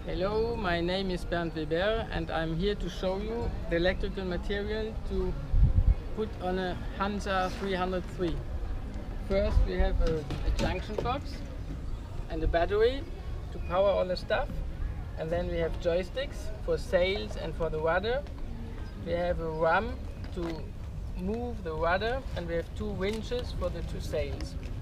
Hello, my name is Bernd Weber and I'm here to show you the electrical material to put on a Hansa 303. First we have a junction box and a battery to power all the stuff, and then we have joysticks for sails and for the rudder. We have a ram to move the rudder, and we have two winches for the two sails.